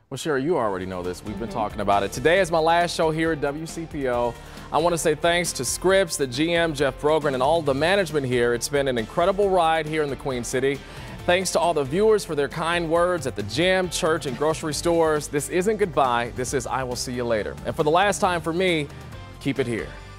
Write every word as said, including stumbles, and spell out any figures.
Well, Sherry, you already know this. We've been mm-hmm. talking about it. Today is my last show here at W C P O. I want to say thanks to Scripps, the G M, Jeff Brogren, and all the management here. It's been an incredible ride here in the Queen City. Thanks to all the viewers for their kind words at the gym, church, and grocery stores. This isn't goodbye. This is I will see you later. And for the last time for me, keep it here.